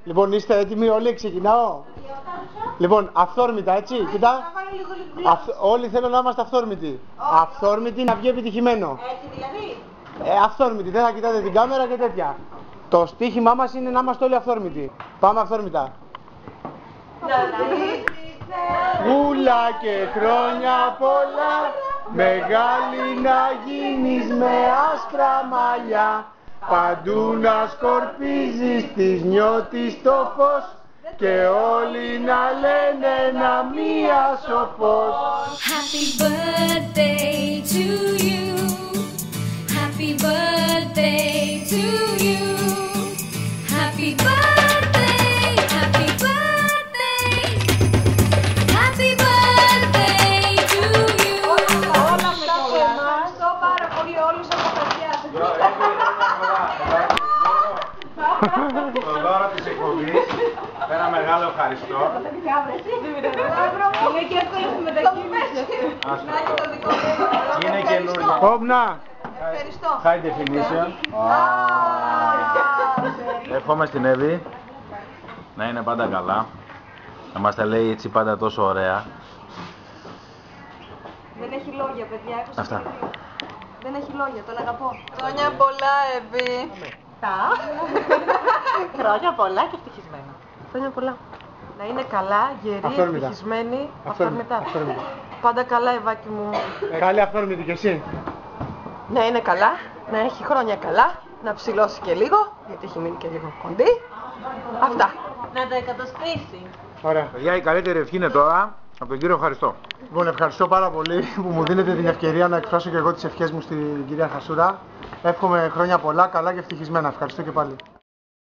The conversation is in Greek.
Λοιπόν, είστε έτοιμοι όλοι, ξεκινάω. Λοιπόν, αυθόρμητα, έτσι, κοίτα. Όλοι θέλω να είμαστε αυθόρμητοι. Αυθόρμητοι να βγει επιτυχημένο. Έτσι δηλαδή. Αυθόρμητοι, δεν θα κοιτάτε την κάμερα και τέτοια. Το στοίχημά μας είναι να είμαστε όλοι αυθόρμητοι. Πάμε αυθόρμητα. Γούλα και χρόνια πολλά, μεγάλη να γίνεις με άσπρα μαλλιά. Παντού να σκορπίζεις, της νιώτης το φως και όλοι να λένε ένα μία σοφός. Happy birthday to you. Happy birthday to you. Happy birthday, happy birthday. Happy birthday to you. Όλα αυτά που ευχαριστώ πάρα πολύ όλους από τα παιδιά. Το δώρο της εκπομπής, ένα μεγάλο ευχαριστώ. Είναι και εύκολο στη μετακίνηση. Να έχει το δικό μου. Είναι καινούργιο. Όπνα! Ευχαριστώ. High definition. Ευχόμαι στην Εύη να είναι πάντα καλά. Να μας τα λέει έτσι πάντα τόσο ωραία. Δεν έχει λόγια, παιδιά. Αυτά. Δεν έχει λόγια, τον αγαπώ. Χρόνια πολλά, Εύη. Χρόνια πολλά και ευτυχισμένα. Χρόνια πολλά. Να είναι καλά, γερή, Αυθόρμητα. ευτυχισμένη, Αυθόρμητα. αυθόρμητα. Πάντα καλά, Ευάκι μου. Καλή αυθόρμητη κι εσύ. Να είναι καλά, να έχει χρόνια καλά, να ψηλώσει και λίγο, γιατί έχει μείνει και λίγο κοντή. Αυτά. Να τα εκατοστήσει. Ωραία. Παιδιά, η καλύτερη ευχή είναι τώρα από τον κύριο ευχαριστώ. Λοιπόν, ευχαριστώ πάρα πολύ που μου δίνετε την ευκαιρία να εκφράσω και εγώ τις ευχές μου στην κυρία Χασούρα. Εύχομαι χρόνια πολλά, καλά και ευτυχισμένα. Ευχαριστώ και πάλι.